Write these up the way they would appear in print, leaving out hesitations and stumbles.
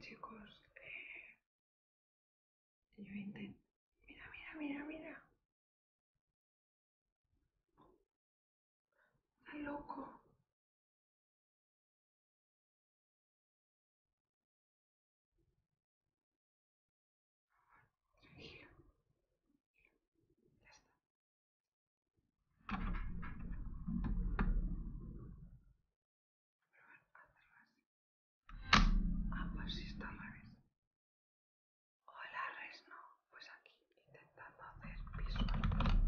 chicos, yo intento... Mira, mira, mira, mira. Está loco. Tranquilo. Ya está. Ah, pues sí está al revés. Hola, Resno. Pues aquí, intentando hacer visual.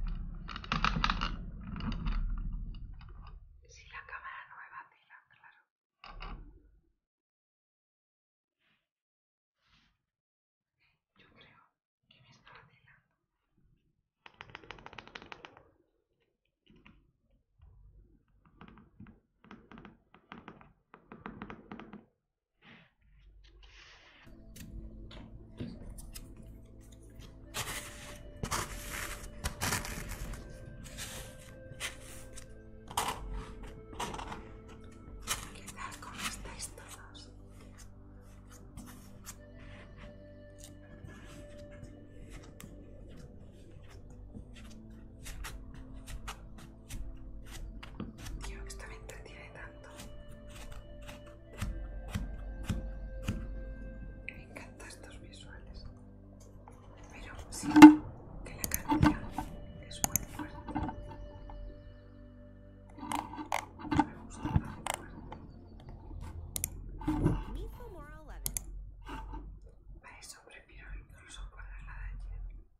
Si la cámara no me vacila, claro. Yo creo que me está vacilando. ¿Qué tal? ¿Cómo estáis todos? Tío, que esta me entretiene tanto. Me encantan estos visuales. Pero sí, que la canción es muy fuerte. Me gusta tan fuerte. Para eso prefiero incluso ponerla de ayer.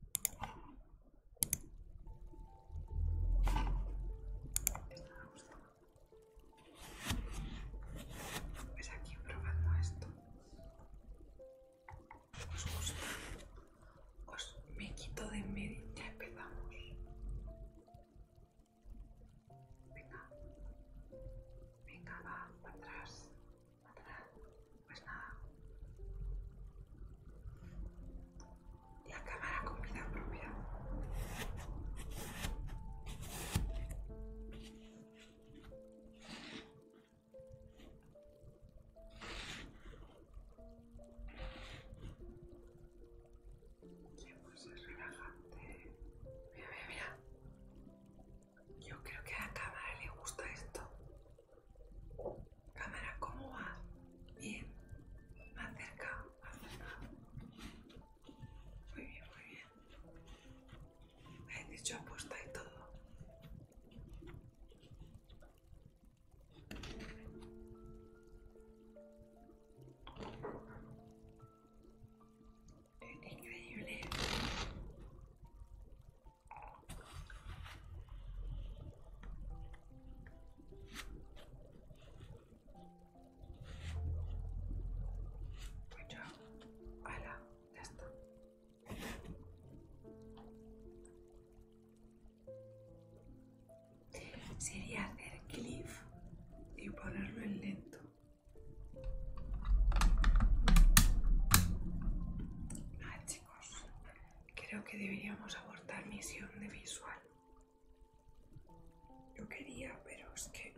Esta me gusta. Pues aquí probando esto. ¿Os gusta? Os me quito de en medio. Ya empezamos. Venga. Venga, va. Para atrás. Para atrás. Pues nada. La cámara con vida propia. Sí, pues es relajante. Mira, mira, mira. Yo creo que a la cámara le gusta esto. Cámara, ¿cómo va? Bien. Más cerca, más cerca. Muy bien, muy bien. Me he dicho aposta y todo. Increíble. Pues ya. Hala, ya está. Sería hacer clip y ponerlo en lento. Ah, chicos, creo que deberíamos abortar misión de visual. Yo quería, pero es que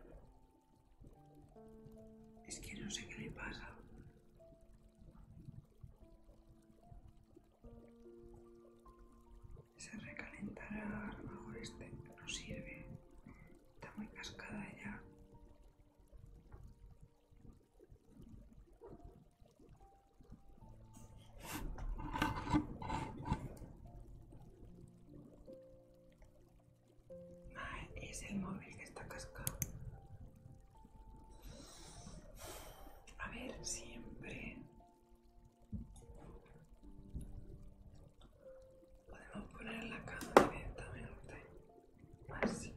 no sé qué le pasa. Se recalentará, a lo mejor este no sirve. Está muy cascada ya. Ah, es el móvil que está cascado. A ver, siempre podemos poner la cámara directamente. Así.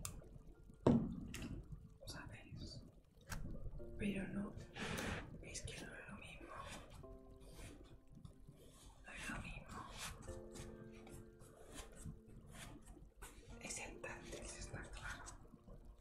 ¿Sabéis? Pero no. Es que no es lo mismo. No es lo mismo. Es el táctil, está claro.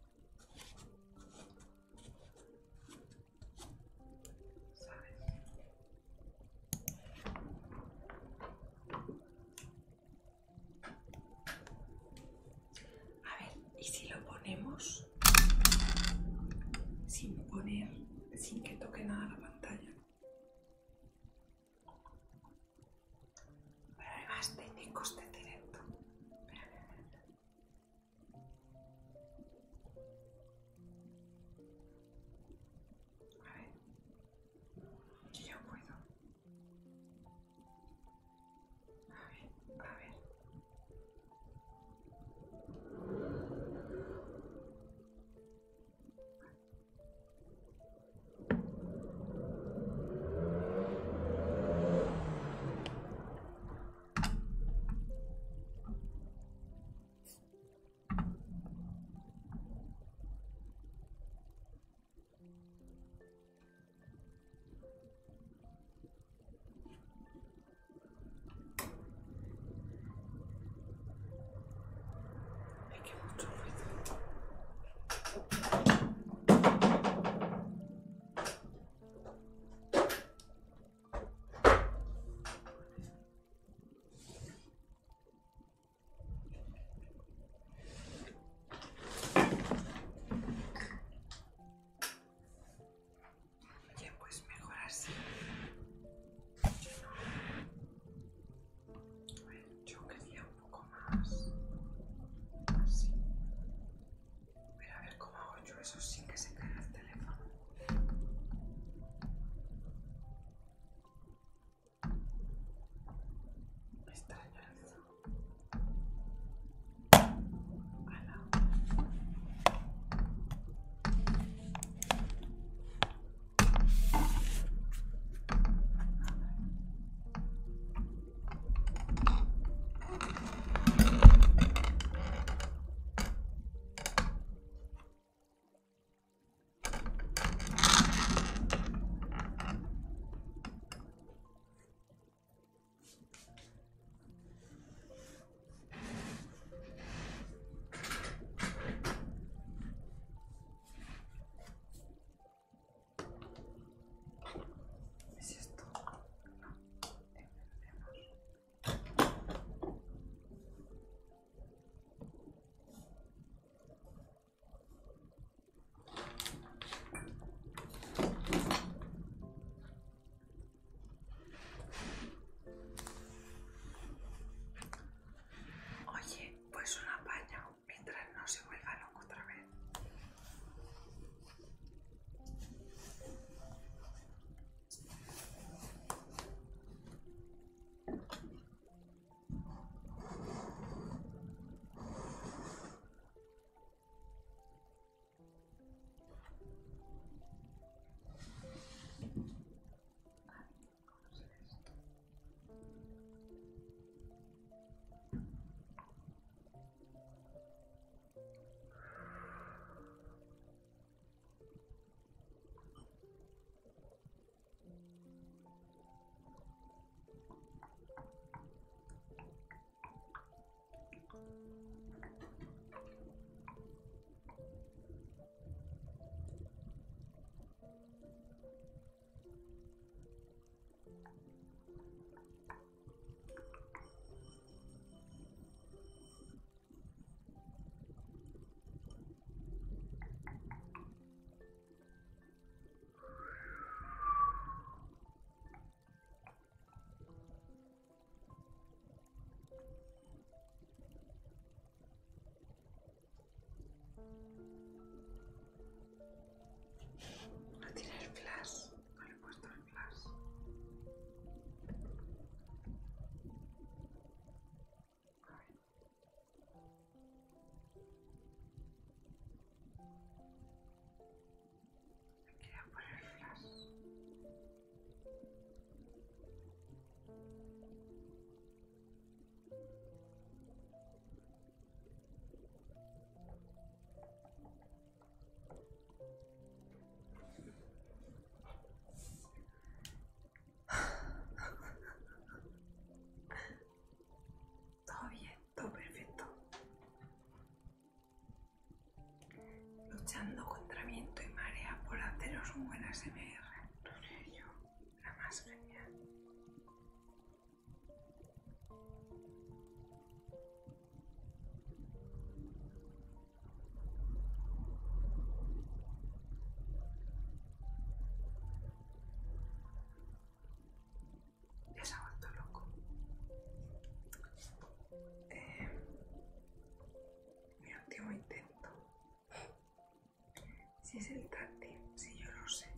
Si es el táctil, si yo lo sé.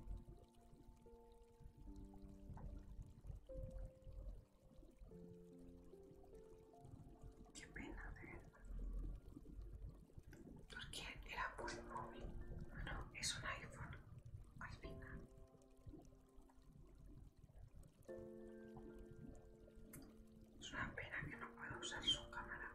Qué pena, de verdad. Porque era por el móvil. No, es un iPhone. Al final. Es una pena que no pueda usar su cámara.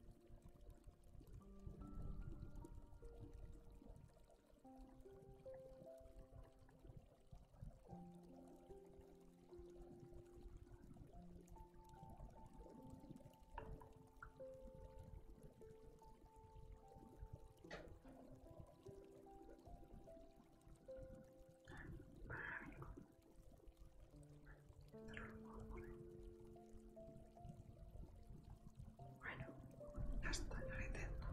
Bueno, ya está, lo intento.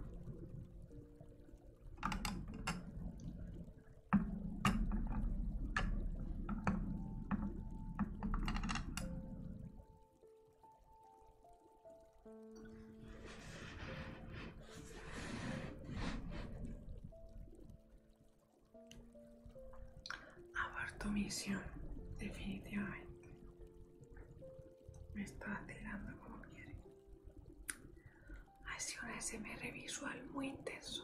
Aborto misión, definitivamente. Me está tirando como quiere. Ha sido un ASMR visual muy intenso.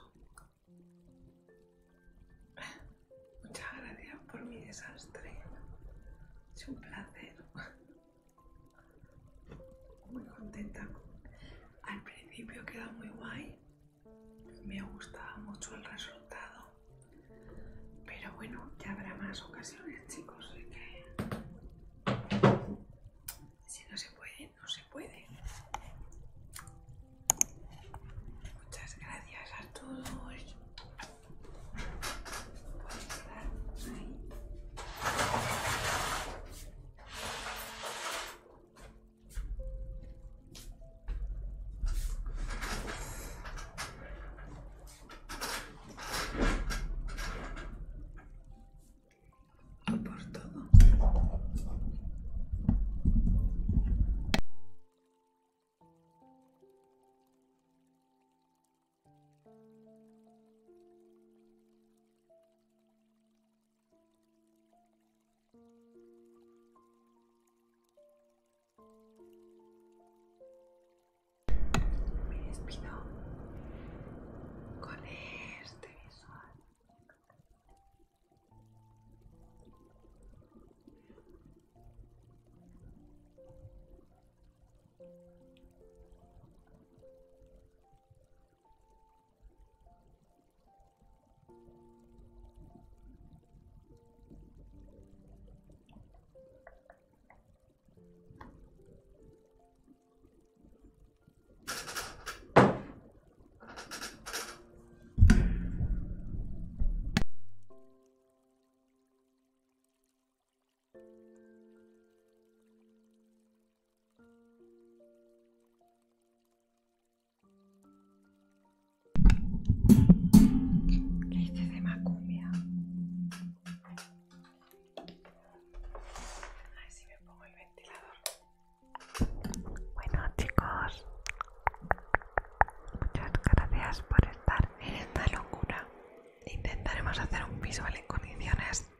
Muchas gracias por mi desastre. Es un placer. Muy contenta. Al principio queda muy guay. Me gustaba mucho el resultado. Pero bueno, ya habrá más ocasiones, chicos. Así que si no se puede, no se puede. Muchas gracias a todos por estar ahí. Y por todo. Me despido con este visual. Le hice de macumbia. A ver si me pongo el ventilador. Bueno, chicos, muchas gracias por estar en esta locura. Intentaremos hacer un visual en condiciones